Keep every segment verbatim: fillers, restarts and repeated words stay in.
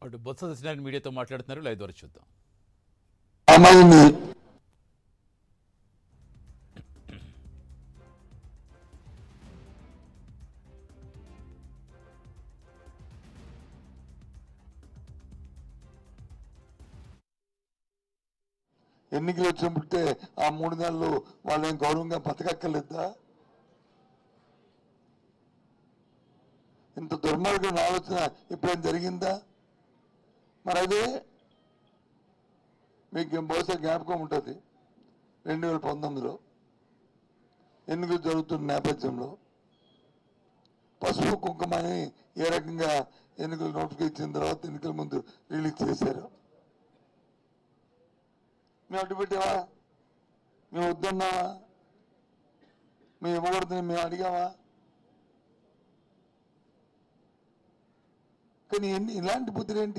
అటు బొత్స సత్యనారాయణ మీడియాతో మాట్లాడుతున్నారు, లైవ్ ద్వారా చూద్దాం. ఎన్నికలు వచ్చినప్పుడే ఆ మూడు నెలలు వాళ్ళేం గౌరవంగా బతకక్కర్లేదా? ఇంత దుర్మార్గమైన ఆలోచన ఎప్పుడైనా జరిగిందా? మరి అదే మీకు బహుశా జ్ఞాపకం ఉంటుంది, రెండు వేల పంతొమ్మిదిలో ఎన్నికలు జరుగుతున్న నేపథ్యంలో పసుపు కుంకుమని ఏ రకంగా ఎన్నికలు నోటిఫికేషన్ ఇచ్చిన తర్వాత ఎన్నికల ముందు రిలీజ్ చేశారు. మేము అడ్డు పెట్టావా? మేము వద్దన్నావా? మేము ఇవ్వకూడదని మేము అడిగావా? కానీ ఎన్ని ఇలాంటి బుద్ధులేంటి?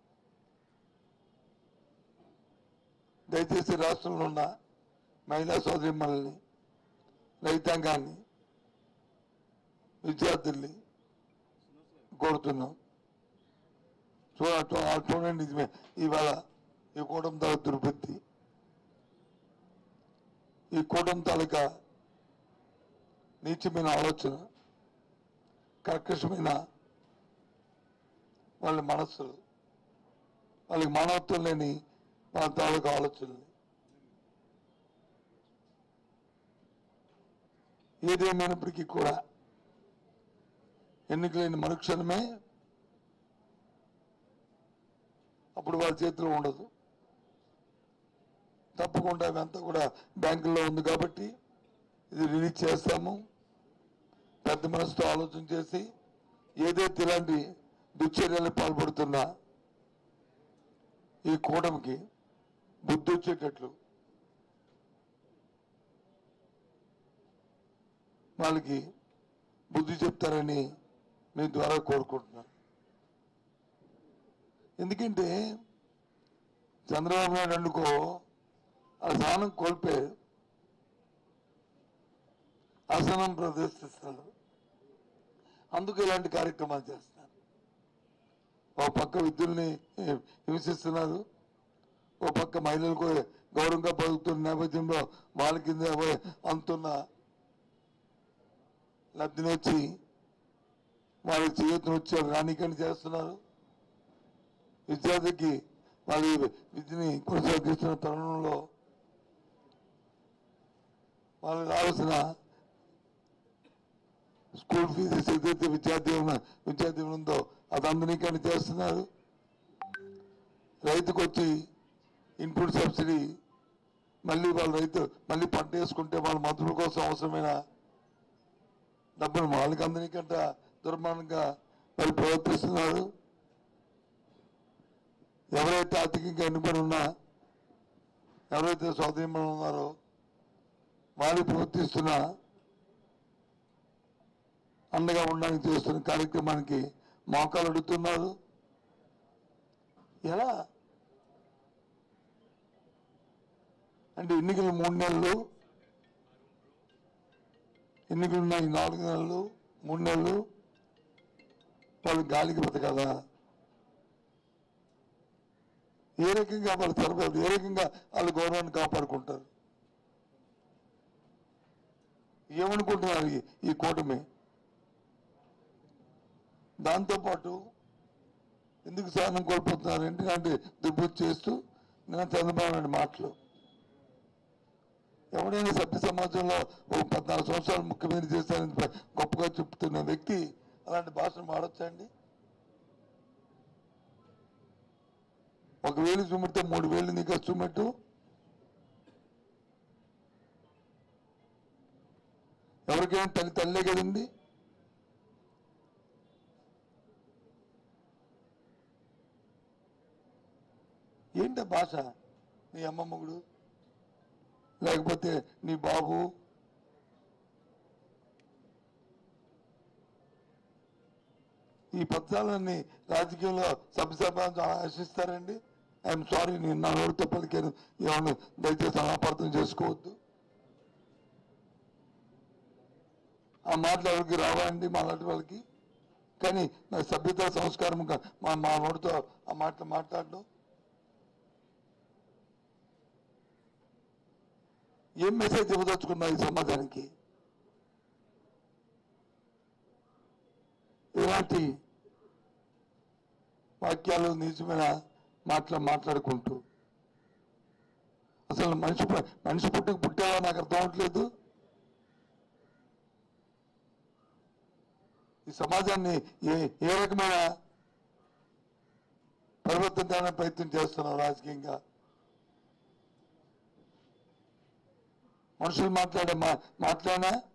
దయచేసి రాష్ట్రంలో ఉన్న మహిళా సోదరిమణుల్ని, రైతాంగాన్ని, విద్యార్థుల్ని కోరుతున్నాం. చూడ చూడండి, ఇవాళ ఈ కూటమి తాలూకా దుర్బుద్ధి, ఈ కూటమి తాలూకా నీచమైన ఆలోచన, కర్కశమైన వాళ్ళ మనస్సులు, వాళ్ళకి మానవత్వం లేని వాళ్ళ తాలూకా ఆలోచనలు. ఏదేమైనప్పటికీ కూడా ఎన్నికలైన మరుక్షణమే అప్పుడు వాళ్ళ చేతిలో ఉండదు. తప్పకుండా అవంతా కూడా బ్యాంకుల్లో ఉంది కాబట్టి ఇది రిలీజ్ చేస్తాము. పెద్ద మనసుతో ఆలోచన చేసి ఏదైతే ఇలాంటి దుశ్చర్యలు పాల్పడుతున్నా ఈ కూటమికి బుద్ధి వచ్చేటట్లు వాళ్ళకి బుద్ధి చెప్తారని మీ ద్వారా కోరుకుంటున్నాను. ఎందుకంటే చంద్రబాబు నాయుడు అనుకో ఆ స్థానం కోల్పోయారు, ఆసనం ప్రదర్శిస్తారు. అందుకు ఇలాంటి కార్యక్రమాలు చేస్తున్నారు. ఓ పక్క విద్యుల్ని హింసిస్తున్నారు, ఓ పక్క మహిళలకు గౌరవంగా బతుకుతున్న నేపథ్యంలో వాళ్ళ కింద అంతున్న లబ్ధిని వచ్చి వాళ్ళ చేతిని వచ్చి రానికని చేస్తున్నారు. విద్యార్థికి వాళ్ళ విద్యని కొనసాగిస్తున్న తరుణంలో వాళ్ళకి రావాల్సిన స్కూల్ ఫీజు ఏదైతే విద్యార్థి విద్యార్థి ఉందో అది అందరికీ చేస్తున్నారు. రైతుకు వచ్చి ఇన్పుట్ సబ్సిడీ మళ్ళీ వాళ్ళ రైతు మళ్ళీ పంట వేసుకుంటే వాళ్ళ మందుల కోసం అవసరమైన డబ్బులు వాళ్ళకి అందరికంట దుర్మార్గంగా వాళ్ళు ప్రవర్తిస్తున్నారు. ఎవరైతే ఆర్థికంగా ఎన్నుకొని ఉన్నా, ఎవరైతే సోదరిమణులు ఉన్నారో వాళ్ళు ప్రవర్తిస్తున్నా అండగా ఉండడానికి చేస్తున్న కార్యక్రమానికి మోకాలు అడుగుతున్నారు. ఎలా అంటే ఎన్నికలు మూడు నెలలు, ఎన్నికలున్న ఈ నాలుగు నెలలు, మూడు నెలలు వాళ్ళు గాలికి బతకాలా? ఏ రకంగా వాళ్ళు తరగదు, ఏ రకంగా వాళ్ళు గౌరవాన్ని కాపాడుకుంటారు? ఏమనుకుంటున్నారు ఈ కూటమి? దాంతోపాటు ఎందుకు సహనం కోల్పోతున్నారు అంటే దుర్బుద్ధి చేస్తూ నేను చంద్రబాబు నాయుడు మాటలు, ఎవడైనా సభ్య సమాజంలో ఒక పద్నాలుగు సంవత్సరాలు ముఖ్యమంత్రి చేశారని గొప్పగా చెప్తున్న వ్యక్తి అలాంటి భాషను వాడొచ్చండి? ఒక వేలు చూమిడితే మూడు వేలు నీకు చూమెట్టు. ఎవరికైనా తల్లి తల్లే కదండి. ఏంటి భాష? నీ అమ్మమ్మగుడు లేకపోతే నీ బాబు, ఈ పత్రాలన్నీ రాజకీయంలో సభ్యసభ ఆశిస్తారండి. ఐఎమ్ సారీ, నేను నా నోటితో పలికాను, ఏమన్నా దయచేసి అనాపార్థం చేసుకోవద్దు. ఆ మాటలు ఎవరికి రావాలండి? మాలాంటి వాళ్ళకి కానీ నాకు సభ్యత సంస్కారం మా మా నోటితో ఆ మాటలు మాట్లాడడం ఏం మెసేజ్ ఇవ్వదలుచుకున్నా ఈ సమాజానికి? ఇలాంటి వాక్యాలు నిజమైన మాటలు మాట్లాడుకుంటూ అసలు మనిషి మనిషి పుట్టుకు పుట్టావా నాకు అర్థం అవట్లేదు. ఈ సమాజాన్ని ఏ ఏ రకమైన పరివర్తన ప్రయత్నం చేస్తున్నాం రాజకీయంగా. మనుషులు మాట్లాడే మా మాట్లాడినా